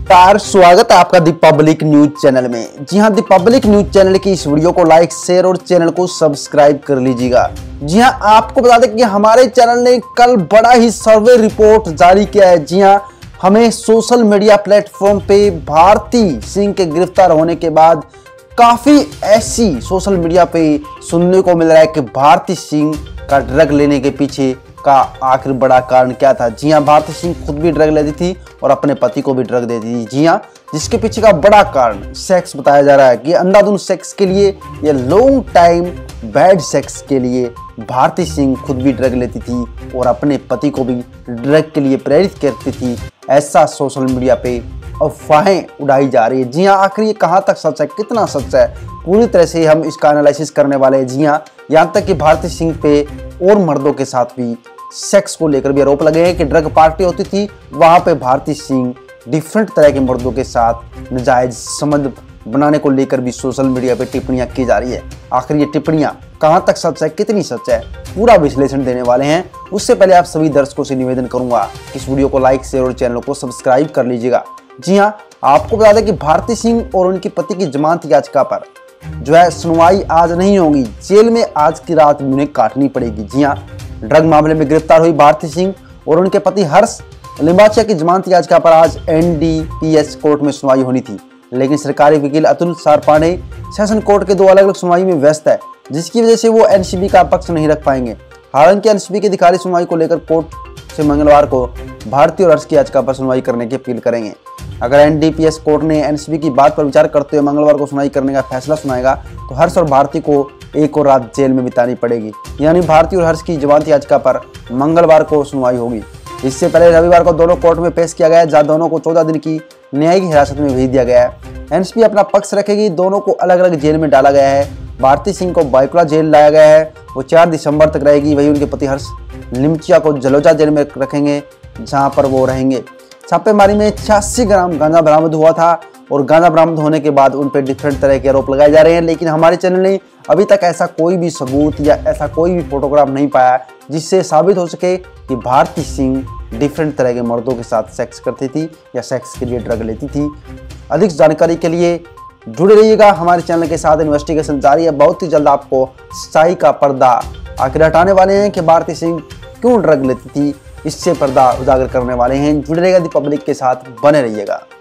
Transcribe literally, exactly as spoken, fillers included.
नमस्कार, स्वागत है आपका दी पब्लिक न्यूज चैनल में। जी हां, दी पब्लिक न्यूज चैनल की इस वीडियो को लाइक, शेयर और चैनल को सब्सक्राइब कर लीजिएगा। जी हां, आपको बता दें कि हमारे चैनल ने कल बड़ा ही सर्वे रिपोर्ट जारी किया है। जी हां, हमें सोशल मीडिया प्लेटफॉर्म पे भारती सिंह के गिरफ्तार होने के बाद काफी ऐसी सोशल मीडिया पे सुनने को मिल रहा है कि भारती सिंह का ड्रग लेने के पीछे का आखिर बड़ा कारण क्या था। जी हां, भारती सिंह खुद भी ड्रग लेती थी और अपने पति को भी ड्रग देती थी। जी हां, जिसके पीछे का बड़ा कारण सेक्स बताया जा रहा है कि अंधाधुंध सेक्स के लिए या लॉन्ग टाइम बैड सेक्स के लिए भारती सिंह खुद भी ड्रग लेती थी और अपने पति को भी ड्रग के लिए प्रेरित करती थी। ऐसा सोशल मीडिया पे अफवाहें उड़ाई जा रही है। जी हाँ, आखिर ये कहाँ तक सच है, कितना सच है, पूरी तरह से हम इसका एनालिसिस करने वाले हैं। जी हाँ, यहाँ तक कि भारती सिंह पे और मर्दों के साथ भी सेक्स को लेकर भी आरोप लगे हैं कि ड्रग पार्टी होती थी, वहाँ पे भारती सिंह डिफरेंट तरह के मर्दों के साथ नाजायज संबंध बनाने को लेकर भी सोशल मीडिया पे टिप्पणियां की जा रही है। आखिर ये टिप्पणियां कहां तक सच है, कितनी सच है, पूरा विश्लेषण देने वाले हैं। उससे पहले आप सभी दर्शकों से निवेदन करूंगा इस वीडियो को लाइक, शेयर और चैनल को सब्सक्राइब कर लीजिएगा। जी हाँ, आपको बता दें कि भारती सिंह और उनके पति की जमानत याचिका पर जो है सुनवाई आज नहीं होगी। जेल में आज की रात उन्हें काटनी पड़ेगी। जी हाँ, ड्रग मामले में गिरफ्तार हुई भारती सिंह और उनके पति हर्ष लिंबाचिया की जमानत याचिका पर आज N D P S court में सुनवाई होनी थी, लेकिन सरकारी वकील अतुल सारपाने सेशन कोर्ट के दो अलग अलग सुनवाई में व्यस्त है, जिसकी वजह से वो एन सी बी का पक्ष नहीं रख पाएंगे। हालांकि एन सी बी की अधिकारी सुनवाई को लेकर कोर्ट से मंगलवार को भारती और हर्ष की याचिका पर सुनवाई करने की अपील करेंगे। अगर N D P S court ने एन सी बी की बात पर विचार करते हुए मंगलवार को सुनवाई करने का फैसला सुनाएगा तो हर्ष और भारती को एक और रात जेल में बितानी पड़ेगी। यानी भारती और हर्ष की जमानत याचिका पर मंगलवार को सुनवाई होगी। इससे पहले रविवार को दोनों कोर्ट में पेश किया गया है, जहां दोनों को चौदह दिन की न्यायिक हिरासत में भेज दिया गया है। एन सी बी अपना पक्ष रखेगी, दोनों को अलग अलग जेल में डाला गया है। भारती सिंह को बाइकुला जेल लाया गया है, वो चार दिसंबर तक रहेगी। वहीं उनके पति हर्ष लिमचिया को जलोजा जेल में रखेंगे, जहां पर वो रहेंगे। छापेमारी में छियासी ग्राम गांजा बरामद हुआ था और गांजा बरामद होने के बाद उन पर डिफरेंट तरह के आरोप लगाए जा रहे हैं, लेकिन हमारे चैनल ने अभी तक ऐसा कोई भी सबूत या ऐसा कोई भी फोटोग्राफ नहीं पाया जिससे साबित हो सके कि भारती सिंह डिफरेंट तरह के मर्दों के साथ सेक्स करती थी या सेक्स के लिए ड्रग लेती थी। अधिक जानकारी के लिए जुड़े रहिएगा हमारे चैनल के साथ। इन्वेस्टिगेशन जारी है, बहुत ही जल्द आपको सच्चाई का पर्दा आखिर हटाने वाले हैं कि भारती सिंह क्यों ड्रग लेती थी, इससे पर्दा उजागर करने वाले हैं। जुड़े रहिएगा दी पब्लिक के साथ, बने रहिएगा।